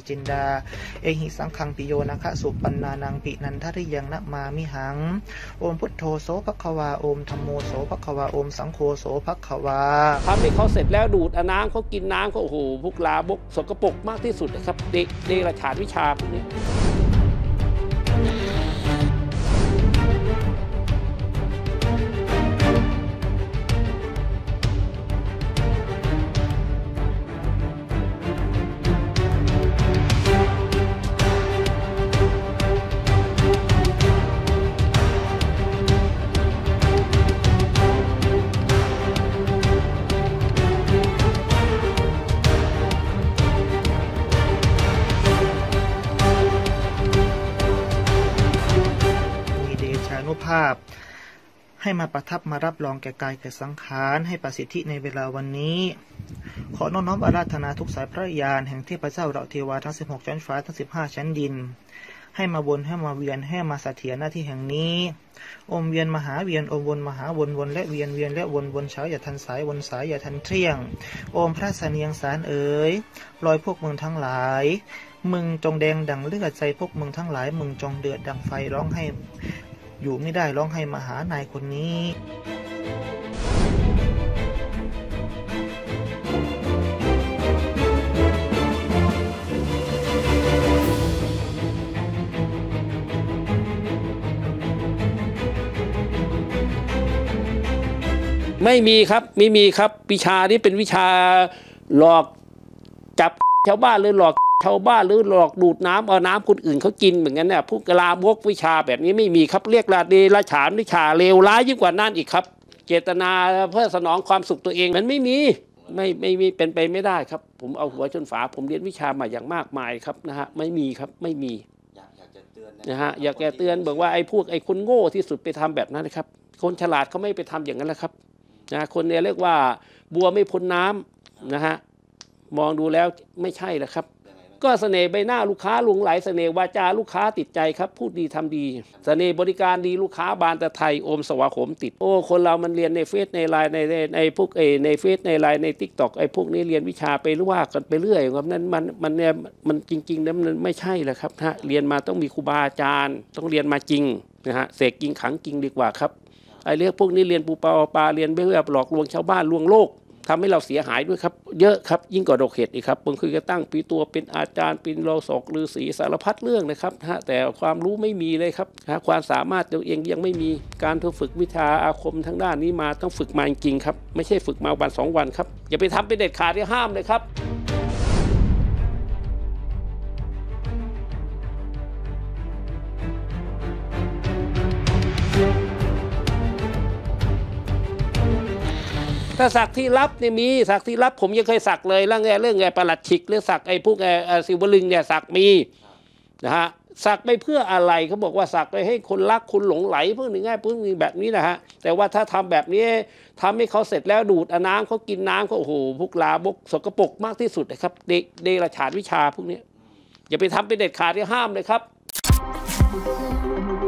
จินดาเอหิสังขังปิโยนะคะสุปันนานังปินันทริยังนะมามิหังโอมพุทโธโสภควาโอมธัมโมโสภควาโอมสังโฆโสภควาทำให้เขาเสร็จแล้วดูดน้ำเขากินน้ำเขาโอ้โหพวกลาบกสกปรกมากที่สุดนะครับเดรัจฉานวิชาพวกนี้ภาพให้มาประทับมารับรองแก่กายแก่สังขารให้ประสิทธิในเวลาวันนี้ขอน้อมอาราธนาทุกสายพระญาณแห่งเทพเจ้าเราเทวาทั้ง16ชั้นฟ้าทั้ง15ชั้นดินให้มาวนให้มาเวียนให้มาเสถียรหน้าที่แห่งนี้อมเวียนมหาเวียนอมวนมหาวนวนและเวียนเวียนและวนเช้าอย่าทันสายวนสายอย่าทันเที่ยงโอมพระเสนียงสารเอ๋ยลอยพวกมึงทั้งหลายมึงจงแดงดังเลือดใจพวกมึงทั้งหลายมึงจงเดือดดังไฟร้องให้อยู่ไม่ได้ร้องให้มาหานายคนนี้ไม่มีครับไม่มีครับวิชานี้เป็นวิชาหลอกจับชาวบ้านหรือหลอกชาวบ้านหรือหลอกดูดน้ำเอาน้ำคนอื่นเขากินเหมือนกันเนี่ยพวกลามกวิชาแบบนี้ไม่มีครับเรียกเดรัจฉานวิชาเลวร้ายยิ่งกว่านั้นอีกครับเจตนาเพื่อสนองความสุขตัวเองมันไม่มีเป็นไปไม่ได้ครับผมเอาหัวชนฝาผมเรียนวิชามาอย่างมากมายครับนะฮะไม่มีครับไม่มีอยากจะเตือนนะฮะอยากจะเตือนบอกว่าไอ้คนโง่ที่สุดไปทำแบบนั้นนะครับคนฉลาดเขาไม่ไปทำอย่างนั้นแหละครับนะคนเนี่ยเรียกว่าบัวไม่พ้นน้ำนะฮะมองดูแล้วไม่ใช่แล้วครับก็เสน่ห์ใบหน้าลูกค้าหลงไหลเสน่ห์วาจาลูกค้าติดใจครับพูดดีทำดีเสน่ห์บริการดีลูกค้าบานแต่ไทยโอมสวาขมติดโอ้คนเรามันเรียนในเฟซในไลน์ในพวกในเฟซในไลน์ในทิกตอกไอ้พวกนี้เรียนวิชาไปว่ากันไปเรื่อยครับนั้นมันจริงๆนั้นมันไม่ใช่แหละครับฮะเรียนมาต้องมีครูบาอาจารย์ต้องเรียนมาจริงนะฮะเสกจริงขังจริงดีกว่าครับไอ้เรื่องพวกนี้เรียนปูปลาเรียนเพื่อหลอกลวงชาวบ้านลวงโลกทำให้เราเสียหายด้วยครับเยอะครับยิ่งกว่าดอกเห็ดอีกครับบางคนก็ตั้งปีตัวเป็นอาจารย์เป็นโลศกฤาษีสารพัดเรื่องนะครับแต่ความรู้ไม่มีเลยครับความสามารถตัวเองยังไม่มีการฝึกวิชาอาคมทางด้านนี้มาต้องฝึกมาจริงๆครับไม่ใช่ฝึกมาวัน2 วันครับอย่าไปทำเป็นเด็ดขาดที่ห้ามเลยครับถ้าสักที่ลับเนี่ยมีสักที่ลับผมยังเคยสักเลยเรื่องไงประหลัดฉิกหรือสักไอ้พวกสิวลึงเนี่ยสักมีนะฮะสักไปเพื่ออะไรเขาบอกว่าสักไปให้คนรักคุณหลงไหลพวกนี้ง่ายพวกนี้แบบนี้นะฮะแต่ว่าถ้าทำแบบนี้ทำให้เขาเสร็จแล้วดูดน้ำเขากินน้ำเขาโอ้โหพวกลาบกสกปรกมากที่สุดนะครับเดรัจฉานวิชาพวกนี้อย่าไปทำเป็นเด็ดขาดที่ห้ามเลยครับ